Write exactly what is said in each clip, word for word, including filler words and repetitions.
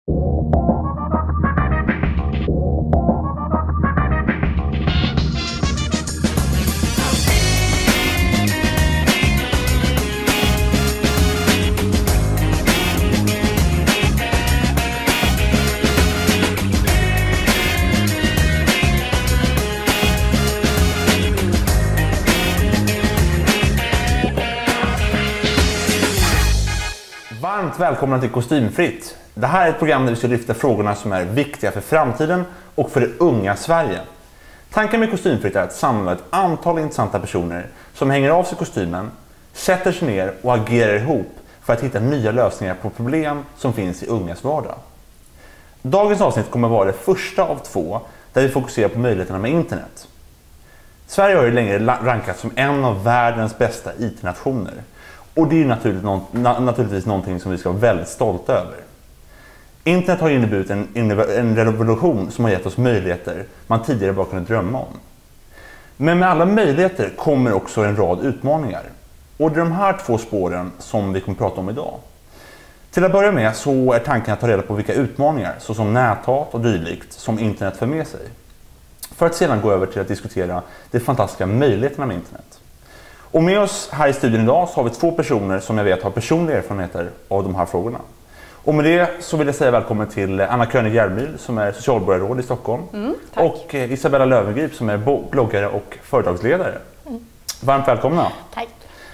Varmt välkomna till Kostymfritt. Det här är ett program där vi ska lyfta frågorna som är viktiga för framtiden och för det unga Sverige. Tanken med Kostymfritt är att samla ett antal intressanta personer som hänger av sig kostymen, sätter sig ner och agerar ihop för att hitta nya lösningar på problem som finns i ungas vardag. Dagens avsnitt kommer att vara det första av två där vi fokuserar på möjligheterna med internet. Sverige har ju länge rankats som en av världens bästa I T-nationer. Och det är naturligtvis, naturligtvis någonting som vi ska vara väldigt stolta över. Internet har inneburit en, en revolution som har gett oss möjligheter man tidigare bara kunde drömma om. Men med alla möjligheter kommer också en rad utmaningar. Och det är de här två spåren som vi kommer att prata om idag. Till att börja med så är tanken att ta reda på vilka utmaningar, såsom näthat och dylikt, som internet för med sig. För att sedan gå över till att diskutera de fantastiska möjligheterna med internet. Och med oss här i studion idag så har vi två personer som jag vet har personliga erfarenheter av de här frågorna. Och med det så vill jag säga välkommen till Anna König-Järmyl som är socialborgarråd i Stockholm. Mm, och Isabella Löwengrip som är bloggare och företagsledare. Mm. Varmt välkomna. Tack.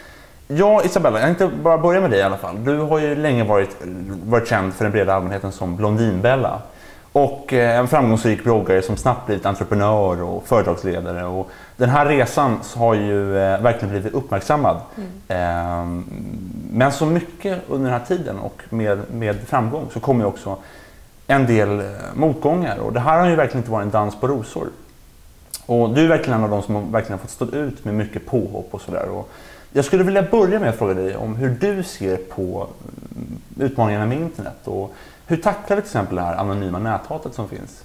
Ja, Isabella, jag tänkte bara börja med dig i alla fall. Du har ju länge varit, varit känd för den breda allmänheten som Blondinbella. Och en framgångsrik bloggare som snabbt blivit entreprenör och företagsledare. Och den här resan har ju eh, verkligen blivit uppmärksammad. Mm. Eh, men så mycket under den här tiden och med, med framgång så kommer också en del eh, motgångar. Och det här har ju verkligen inte varit en dans på rosor. Och du är verkligen en av de som verkligen har fått stå ut med mycket påhopp och sådär. Jag skulle vilja börja med att fråga dig om hur du ser på utmaningarna med internet. Och hur tacklar vi till exempel det här anonyma näthatet som finns?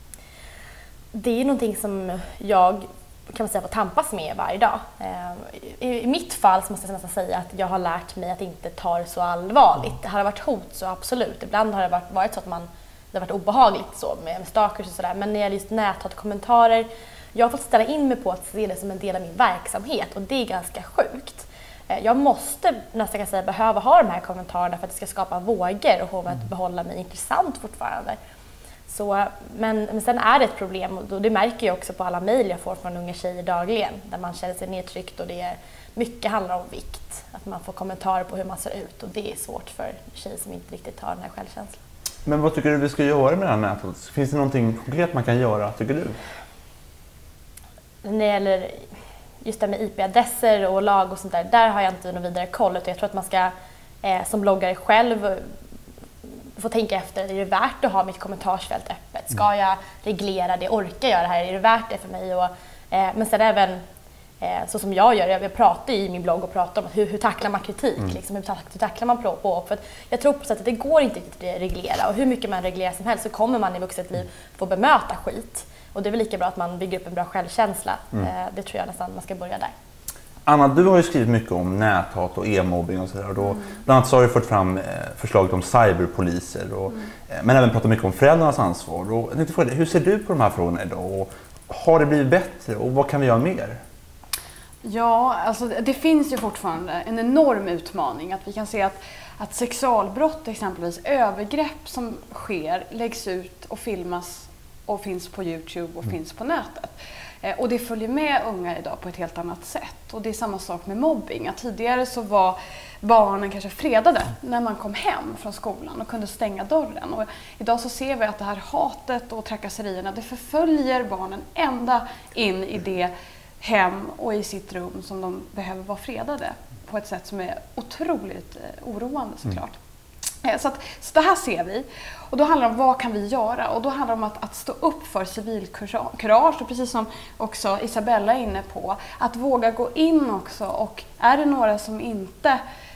Det är någonting som jag kan man säga får tampas med varje dag. I mitt fall så måste jag nästan säga att jag har lärt mig att inte ta det så allvarligt. Har det varit hot så absolut. Ibland har det varit, varit så att man, det har varit obehagligt så med stalkers och sådär. Men när det gäller just näthatkommentarer, jag har fått ställa in mig på att se det som en del av min verksamhet och det är ganska sjukt. Jag måste nästan kan säga behöva ha de här kommentarerna för att det ska skapa vågor och för att behålla mig intressant fortfarande. Så, men, men sen är det ett problem och det märker jag också på alla mejl jag får från unga tjejer dagligen där man känner sig nedtryckt och det är, mycket handlar om vikt. Att man får kommentarer på hur man ser ut och det är svårt för tjejer som inte riktigt har den här självkänslan. Men vad tycker du vi ska göra med det här nätet? Finns det någonting konkret man kan göra, tycker du? När det gäller just det med I P-adresser och lag och sånt där, där har jag inte någon vidare koll. Utan jag tror att man ska eh, som bloggare själv få tänka efter, är det värt att ha mitt kommentarsfält öppet? Ska jag reglera det? Orkar jag göra det här? Är det värt det för mig? Och, eh, men sen även eh, så som jag gör, jag pratar i min blogg och pratar om hur, hur tacklar man kritik? Mm. Liksom, hur, tack, hur tacklar man på? på för att jag tror på att det går inte att reglera och hur mycket man reglerar som helst så kommer man i vuxet liv få bemöta skit. Och det är väl lika bra att man bygger upp en bra självkänsla. Mm. Det tror jag nästan man ska börja där. Anna, du har ju skrivit mycket om näthat och e-mobbing och sådär. Mm. Bland annat så har du fått fram förslaget om cyberpoliser. Och, mm. Men även pratat mycket om föräldrarnas ansvar. Och jag tänkte fråga dig, hur ser du på de här frågorna idag? Och har det blivit bättre och vad kan vi göra mer? Ja, alltså det finns ju fortfarande en enorm utmaning. Att vi kan se att, att sexualbrott, exempelvis övergrepp som sker, läggs ut och filmas och finns på YouTube och mm. finns på nätet. Eh, och det följer med unga idag på ett helt annat sätt. Och det är samma sak med mobbing. Att tidigare så var barnen kanske fredade när man kom hem från skolan och kunde stänga dörren. Och idag så ser vi att det här hatet och trakasserierna, det förföljer barnen ända in i det hem och i sitt rum som de behöver vara fredade. På ett sätt som är otroligt eh, oroande såklart. Mm. Så, att, så det här ser vi. Och då handlar det om vad kan vi göra? Och då handlar det om att, att stå upp för civilkurage. Och precis som också Isabella är inne på. Att våga gå in också. Och är det några som inte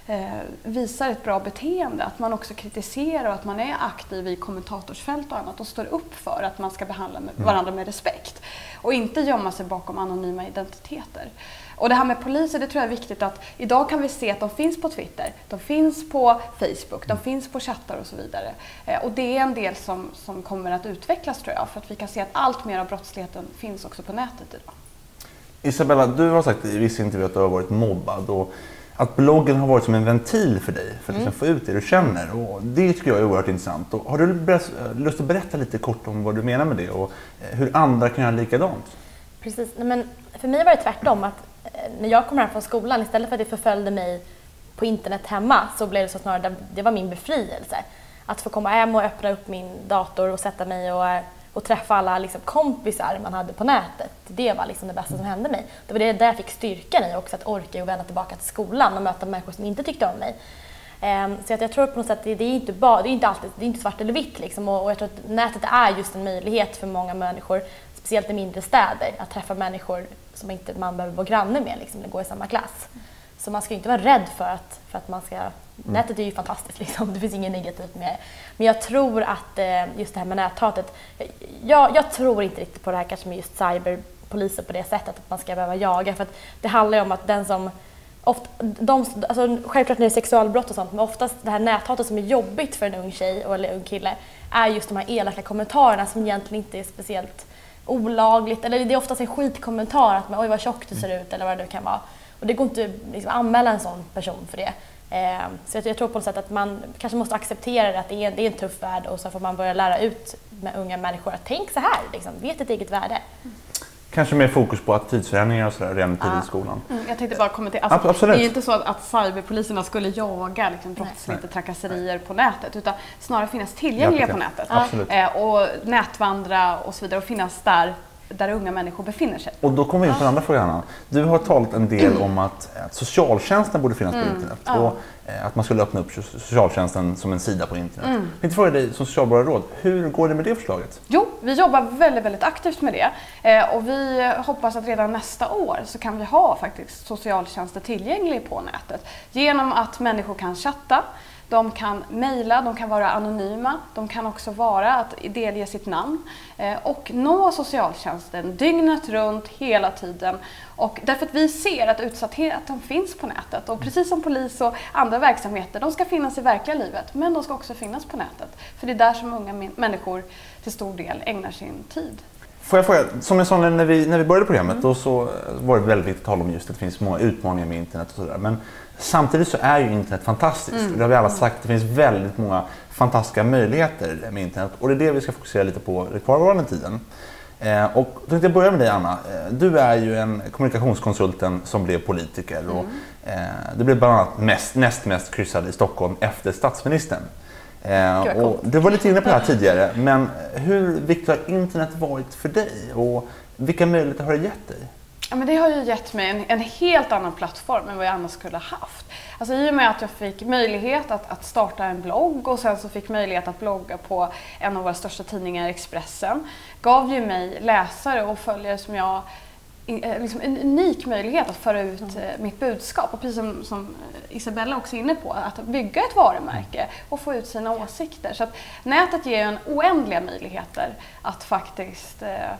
eh, visar ett bra beteende, att man också kritiserar och att man är aktiv i kommentatorsfält och annat och står upp för att man ska behandla med varandra med respekt och inte gömma sig bakom anonyma identiteter. Och det här med poliser, det tror jag är viktigt att idag kan vi se att de finns på Twitter, de finns på Facebook, de finns på chattar och så vidare. Eh, och det är en del som, som kommer att utvecklas tror jag, för att vi kan se att allt mer av brottsligheten finns också på nätet idag. Isabella, du har sagt i vissa intervjuer att du har varit mobbad och att bloggen har varit som en ventil för dig för att mm. få ut det du känner. Och det tycker jag är oerhört intressant. Och har du lust att berätta lite kort om vad du menar med det och hur andra kan göra likadant? Precis, men för mig var det tvärtom att när jag kom hem från skolan, istället för att det förföljde mig på internet hemma, så blev det så snarare, det var min befrielse. Att få komma hem och öppna upp min dator och sätta mig och, och träffa alla liksom, kompisar man hade på nätet. Det var liksom det bästa som hände mig. Det var det där jag fick styrkan i också, att orka och vända tillbaka till skolan och möta människor som inte tyckte om mig. Um, så att jag tror på något sätt att det, det är inte bara, det är inte alltid, det är inte svart eller vitt liksom, och, och jag tror att nätet är just en möjlighet för många människor, speciellt i mindre städer, att träffa människor som inte man behöver vara granne med liksom, eller gå i samma klass. Så man ska inte vara rädd för att, för att man ska... Mm. Nätet är ju fantastiskt, liksom. Det finns inget negativt med det. Men jag tror att eh, just det här med näthatet... Jag, jag tror inte riktigt på det här kanske med just cyberpoliser på det sättet, att man ska behöva jaga. För att det handlar ju om att den som... Ofta, de, alltså, självklart när det är sexualbrott och sånt, men oftast det här näthatet som är jobbigt för en ung tjej eller en ung kille är just de här elaka kommentarerna som egentligen inte är speciellt olagligt. Eller det är oftast en skitkommentar att man, oj vad tjock du ser ut eller vad det kan vara. Och det går inte liksom, att anmäla en sån person för det. Eh, så jag, jag tror på något sätt att man kanske måste acceptera att det är, det är en tuff värld, och så får man börja lära ut med unga människor att tänk så här, liksom, vet ett eget värde. Kanske mer fokus på attitydsförändringar och sådär redan tidigt i skolan. Mm, jag tänkte bara kommentera. Alltså, Absolut. Det är ju inte så att, att cyberpoliserna skulle jaga liksom, brottslighet och trakasserier på nätet, utan snarare finnas tillgängliga ja, på nätet. Eh, och nätvandra och så vidare och finnas där där unga människor befinner sig. Och då kommer vi in på den andra frågan. Du har talat en del mm. om att, att socialtjänsten borde finnas mm. på internet. Ja. Och eh, att man skulle öppna upp socialtjänsten som en sida på internet. Mm. Jag tänkte fråga dig som socialborgarråd, hur går det med det förslaget? Jo, vi jobbar väldigt, väldigt aktivt med det. Eh, och vi hoppas att redan nästa år så kan vi ha faktiskt socialtjänster tillgänglig på nätet. Genom att människor kan chatta. De kan mejla, de kan vara anonyma, de kan också vara att delge sitt namn eh, och nå socialtjänsten dygnet runt hela tiden. Och därför att vi ser att utsattheten finns på nätet, och precis som polis och andra verksamheter, de ska finnas i verkliga livet, men de ska också finnas på nätet. För det är där som unga människor till stor del ägnar sin tid. Får jag fråga, som jag sa när vi, när vi började programmet, mm. då så var det väldigt viktigt att tala om just att det finns många utmaningar med internet och sådär. Men samtidigt så är ju internet fantastiskt. Mm. Det har vi alla sagt, det finns väldigt många fantastiska möjligheter med internet. Och det är det vi ska fokusera lite på i kvarvarande tiden. Eh, och då tänkte jag börja med dig, Anna. Eh, du är ju en kommunikationskonsulten som blev politiker. Mm. Och, eh, du blev bland annat mest, näst mest kryssad i Stockholm efter statsministern. Eh, och du var lite inne på det här tidigare, men hur viktigt har internet varit för dig och vilka möjligheter har det gett dig? Ja, men det har ju gett mig en, en helt annan plattform än vad jag annars skulle ha haft. Alltså, i och med att jag fick möjlighet att, att starta en blogg och sen så fick möjlighet att blogga på en av våra största tidningar, Expressen, gav ju mig läsare och följare som jag liksom en unik möjlighet att föra ut mm. mitt budskap, och precis som, som Isabella också är inne på, att bygga ett varumärke och få ut sina åsikter. Så att nätet ger en oändliga möjligheter att faktiskt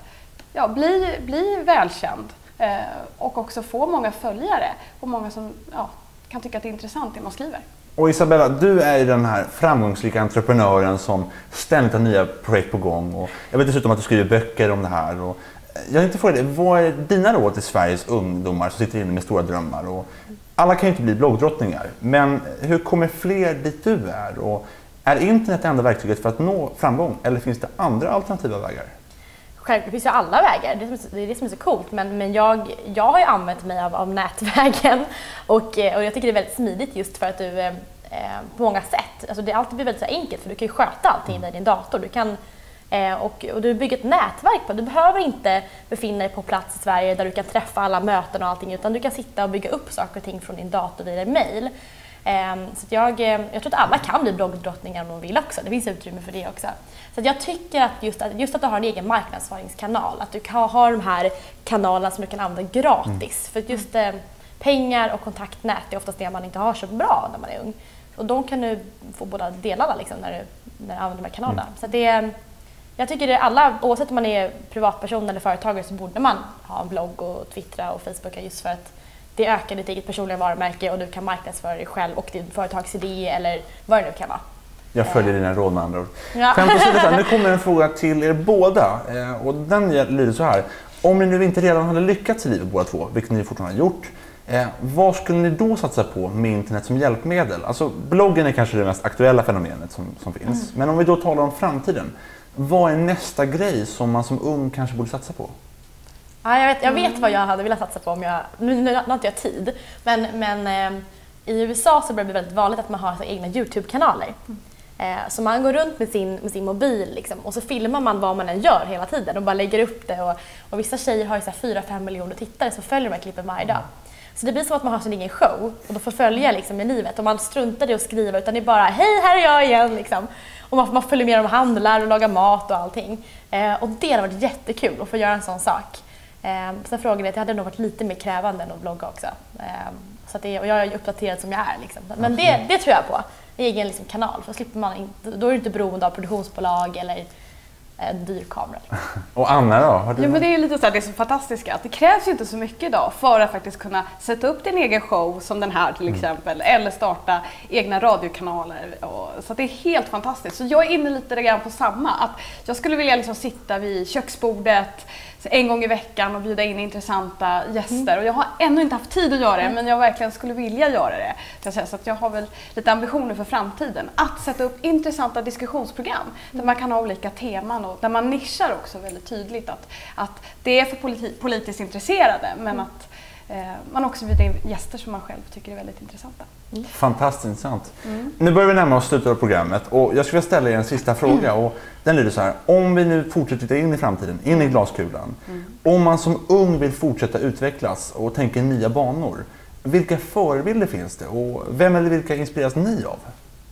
ja, bli, bli välkänd och också få många följare och många som ja, kan tycka att det är intressant det man skriver. Och Isabella, du är ju den här framgångsrika entreprenören som ständigt har nya projekt på gång, och jag vet dessutom att du skriver böcker om det här. Och jag tänkte fråga dig, vad är dina råd till Sveriges ungdomar som sitter inne med stora drömmar? Och alla kan ju inte bli bloggdrottningar, men hur kommer fler dit du är? Och är internet det enda verktyget för att nå framgång, eller finns det andra alternativa vägar? Självklart finns ju alla vägar, det är det som är så coolt, men, men jag, jag har ju använt mig av, av nätvägen, och, och jag tycker det är väldigt smidigt just för att du eh, på många sätt, alltså det alltid blir väldigt så enkelt, för du kan ju sköta allting i din dator, du kan Eh, och, och du bygger ett nätverk på. Du behöver inte befinna dig på plats i Sverige där du kan träffa alla möten och allting, utan du kan sitta och bygga upp saker och ting från din dator via mail. Eh, så att jag, jag tror att alla kan bli bloggdrottningar om de vill också. Det finns utrymme för det också. Så att jag tycker att just, att just att du har en egen marknadsföringskanal, att du kan ha de här kanalerna som du kan använda gratis. Mm. För just eh, pengar och kontaktnät är oftast det man inte har så bra när man är ung. Och de kan du få båda delarna liksom, när, du, när du använder de här kanalerna. Mm. Så det är, jag tycker det är alla, oavsett om man är privatperson eller företagare, så borde man ha en blogg och twittra och Facebooka, just för att det ökar ditt eget personliga varumärke och du kan marknadsföra dig själv och din företagsidé eller vad det nu kan vara. Jag följer dina råd med andra ord. Ja. Nu kommer en fråga till er båda och den lyder så här. Om ni nu inte redan hade lyckats i livet båda två, vilket ni fortfarande har gjort, eh, vad skulle ni då satsa på med internet som hjälpmedel? Alltså bloggen är kanske det mest aktuella fenomenet som, som finns. Mm. Men om vi då talar om framtiden, vad är nästa grej som man som ung kanske borde satsa på? Ja, jag vet, jag vet vad jag hade velat satsa på om jag, nu, nu har inte jag tid, men, men eh, i U S A så börjar det bli väldigt vanligt att man har så egna YouTube-kanaler. Mm. Eh, så man går runt med sin, med sin mobil liksom, och så filmar man vad man än gör hela tiden och bara lägger upp det. Och, och vissa tjejer har ju så här fyra fem miljoner tittare som följer de här klippen varje dag. Så det blir som att man har sin egen show och då får följa liksom, i livet. Och man struntar i att skriva, utan det är bara hej, här är jag igen. Liksom. Och man, man följer med, de handlar och lagar mat och allting. Eh, och det har varit jättekul att få göra en sån sak. Eh, sen frågade jag att det hade nog varit lite mer krävande än att blogga också. Eh, så att det, och jag är uppdaterad som jag är. Liksom. Men det, det tror jag på. Egen liksom, kanal, för då slipper man inte, då är du inte beroende av produktionsbolag eller en dyr kamera. Och Anna då? Har du... Ja, men det är lite så här, det är så fantastiska att det krävs ju inte så mycket idag för att faktiskt kunna sätta upp din egen show som den här till exempel, mm. eller starta egna radiokanaler. Och, så att det är helt fantastiskt. Så jag är inne lite grann på samma, att jag skulle vilja liksom sitta vid köksbordet en gång i veckan och bjuda in intressanta gäster. Mm. Och jag har ännu inte haft tid att göra det, mm. men jag verkligen skulle vilja göra det. Så att jag har väl lite ambitioner för framtiden. Att sätta upp intressanta diskussionsprogram mm. där man kan ha olika teman och där man nischar också väldigt tydligt att, att det är för politi- politiskt intresserade, men mm. att eh, man också bjuder in gäster som man själv tycker är väldigt intressanta. Mm. Fantastiskt intressant. Mm. Nu börjar vi närma oss slutet av programmet och jag skulle vilja ställa er en sista fråga. Mm. Och den lyder så här: om vi nu fortsätter titta in i framtiden, in i glaskulan. Mm. Om man som ung vill fortsätta utvecklas och tänka nya banor, vilka förebilder finns det och vem eller vilka inspireras ni av?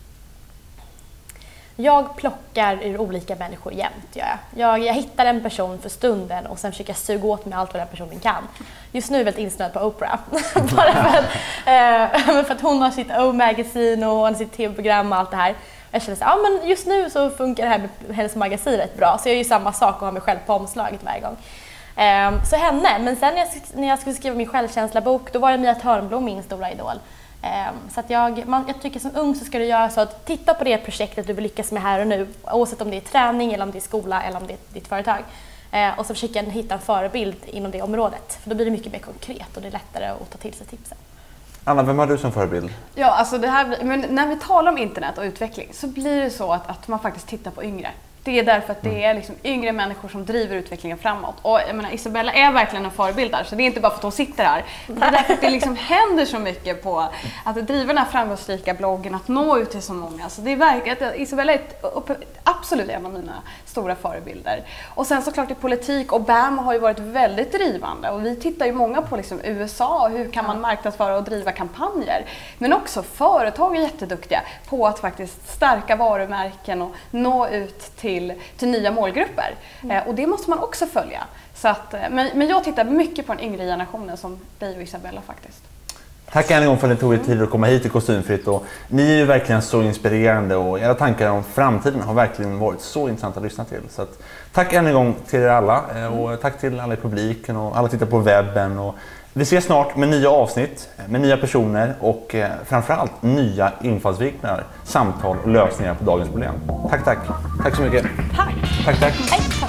Jag plockar ur olika människor jämt, gör jag. jag. Jag hittar en person för stunden och sen försöker jag suga åt mig allt vad den personen kan. Just nu är jag väldigt insnöad på Oprah. Bara för att, eh, för att hon har sitt O-magazine och hon har sitt tv-program och allt det här. Jag känner så, ja, men just nu så funkar det här med hennes magasin rätt bra. Så jag gör ju samma sak och har mig själv på omslaget varje gång. Eh, så henne, men sen när jag, när jag skulle skriva min självkänsla-bok, då var det Mia Törnblom min stora idol. Så att jag, man, jag tycker som ung så ska du göra så att titta på det projektet du vill lyckas med här och nu, oavsett om det är träning eller om det är skola eller om det är ditt företag. Eh, och så försöka hitta en förebild inom det området, för då blir det mycket mer konkret och det är lättare att ta till sig tipsen. Anna, vem har du som förebild? Ja, alltså det här, men när vi talar om internet och utveckling så blir det så att, att man faktiskt tittar på yngre. Det är därför att det är liksom yngre människor som driver utvecklingen framåt. Och jag menar, Isabella är verkligen en förebild där, så det är inte bara för att hon sitter här. Det är därför att det liksom händer så mycket på att driva den här framgångsrika bloggen, att nå ut till så många. Så det är verkligen, Isabella är ett, absolut en av mina stora förebilder. Och sen såklart i politik, Obama har ju varit väldigt drivande. Och vi tittar ju många på liksom U S A, hur kan man marknadsföra och driva kampanjer. Men också företag är jätteduktiga på att faktiskt stärka varumärken och nå ut till Till, till nya målgrupper. Mm. Eh, och det måste man också följa. Så att, men, men jag tittar mycket på den yngre generationen som dig och Isabella faktiskt. Tack än en gång för att ni tog er tid att komma hit till Kostymfritt. Och ni är ju verkligen så inspirerande och era tankar om framtiden har verkligen varit så intressanta att lyssna till. Så att, tack än en gång till er alla och tack till alla i publiken och alla tittar på webben. Och vi ses snart med nya avsnitt, med nya personer och eh, framförallt nya infallsvinklar, samtal och lösningar på dagens problem. Tack, tack. Tack så mycket. Tack. Tack, tack. Hej.